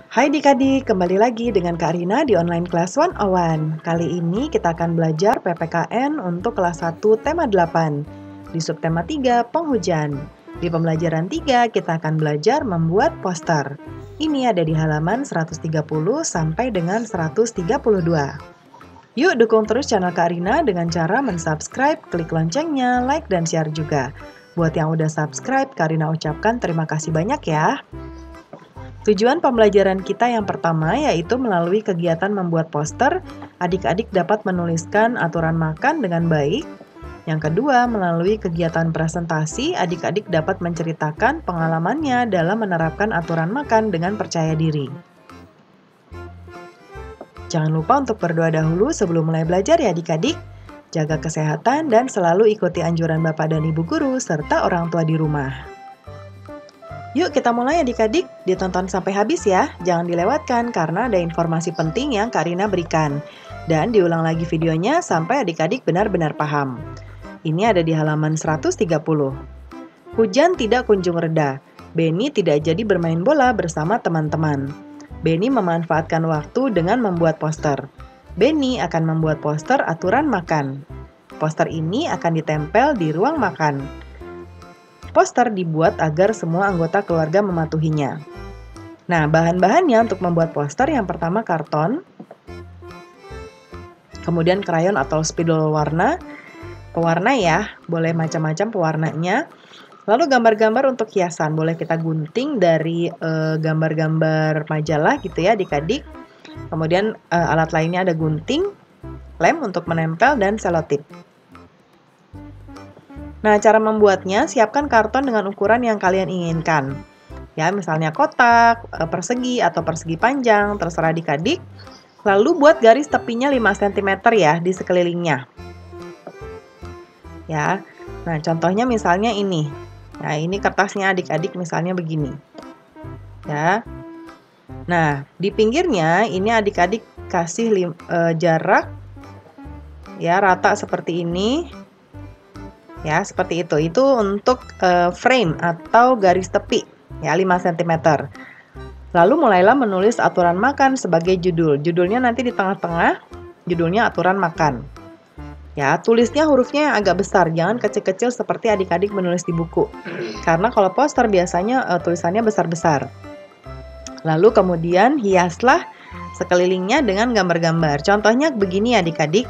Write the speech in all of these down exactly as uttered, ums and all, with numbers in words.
Hai adik-adik, kembali lagi dengan Kak Rina di Online Class seratus satu. Kali ini kita akan belajar P P K N untuk kelas satu tema delapan. Di subtema tiga, penghujan. Di pembelajaran tiga, kita akan belajar membuat poster. Ini ada di halaman seratus tiga puluh sampai dengan seratus tiga puluh dua. Yuk dukung terus channel Kak Rina dengan cara mensubscribe, klik loncengnya, like, dan share juga. Buat yang udah subscribe, Kak Rina ucapkan terima kasih banyak ya. Tujuan pembelajaran kita yang pertama yaitu melalui kegiatan membuat poster, adik-adik dapat menuliskan aturan makan dengan baik. Yang kedua, melalui kegiatan presentasi, adik-adik dapat menceritakan pengalamannya dalam menerapkan aturan makan dengan percaya diri. Jangan lupa untuk berdoa dahulu sebelum mulai belajar ya adik-adik. Jaga kesehatan dan selalu ikuti anjuran Bapak dan Ibu Guru serta orang tua di rumah. Yuk kita mulai adik-adik, ditonton sampai habis ya, jangan dilewatkan karena ada informasi penting yang Kak Rina berikan. Dan diulang lagi videonya sampai adik-adik benar-benar paham. Ini ada di halaman seratus tiga puluh. Hujan tidak kunjung reda, Benny tidak jadi bermain bola bersama teman-teman. Benny memanfaatkan waktu dengan membuat poster. Benny akan membuat poster aturan makan. Poster ini akan ditempel di ruang makan. Poster dibuat agar semua anggota keluarga mematuhinya. Nah, bahan-bahannya untuk membuat poster yang pertama karton, kemudian krayon atau spidol warna, pewarna ya, boleh macam-macam pewarnanya. Lalu gambar-gambar untuk hiasan, boleh kita gunting dari eh, gambar-gambar majalah gitu ya adik-adik. Kemudian eh, alat lainnya ada gunting, lem untuk menempel, dan selotip. Nah, cara membuatnya, siapkan karton dengan ukuran yang kalian inginkan. Ya, misalnya kotak, persegi, atau persegi panjang, terserah adik-adik. Lalu buat garis tepinya lima sentimeter ya, di sekelilingnya. Ya, nah contohnya misalnya ini. Nah, ini kertasnya adik-adik misalnya begini. Ya. Nah, di pinggirnya ini adik-adik kasih lim, e, jarak ya rata seperti ini. Ya, seperti itu. Itu untuk uh, frame atau garis tepi, ya lima sentimeter. Lalu mulailah menulis aturan makan sebagai judul. Judulnya nanti di tengah-tengah, judulnya aturan makan. Ya, tulisnya hurufnya yang agak besar, jangan kecil-kecil seperti adik-adik menulis di buku. Karena kalau poster biasanya uh, tulisannya besar-besar. Lalu kemudian hiaslah sekelilingnya dengan gambar-gambar. Contohnya begini adik-adik.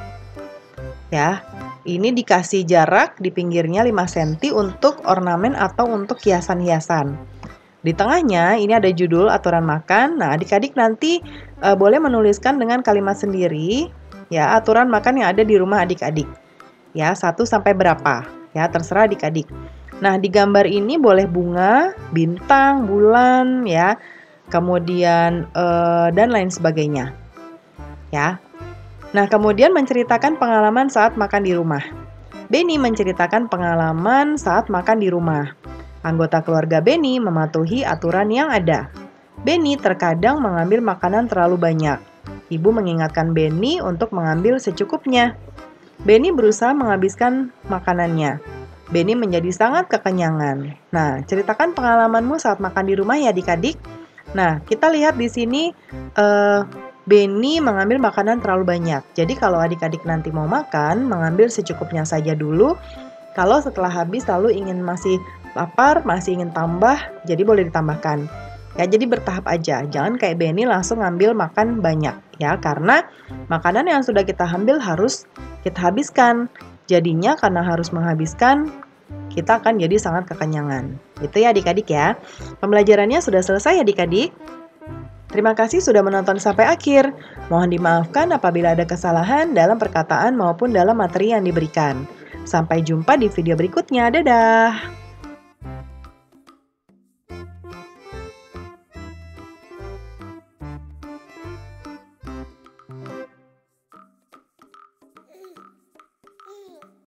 Ya. Ini dikasih jarak di pinggirnya lima sentimeter untuk ornamen atau untuk hiasan-hiasan. Di tengahnya ini ada judul aturan makan. Nah, adik-adik nanti e, boleh menuliskan dengan kalimat sendiri ya aturan makan yang ada di rumah adik-adik. Ya, satu sampai berapa? Ya, terserah adik-adik. Nah, di gambar ini boleh bunga, bintang, bulan ya. Kemudian e, dan lain sebagainya. Ya. Nah, kemudian menceritakan pengalaman saat makan di rumah. Benny menceritakan pengalaman saat makan di rumah. Anggota keluarga Benny mematuhi aturan yang ada. Benny terkadang mengambil makanan terlalu banyak. Ibu mengingatkan Benny untuk mengambil secukupnya. Benny berusaha menghabiskan makanannya. Benny menjadi sangat kekenyangan. Nah, ceritakan pengalamanmu saat makan di rumah ya adik-adik. Nah, kita lihat di sini uh, Benny mengambil makanan terlalu banyak. Jadi kalau adik-adik nanti mau makan, mengambil secukupnya saja dulu. Kalau setelah habis lalu ingin masih lapar, masih ingin tambah, jadi boleh ditambahkan. Ya, jadi bertahap aja. Jangan kayak Benny langsung ngambil makan banyak ya, karena makanan yang sudah kita ambil harus kita habiskan. Jadinya karena harus menghabiskan, kita akan jadi sangat kekenyangan. Itu ya adik-adik ya. Pembelajarannya sudah selesai adik-adik. Terima kasih sudah menonton sampai akhir. Mohon dimaafkan apabila ada kesalahan dalam perkataan maupun dalam materi yang diberikan. Sampai jumpa di video berikutnya. Dadah!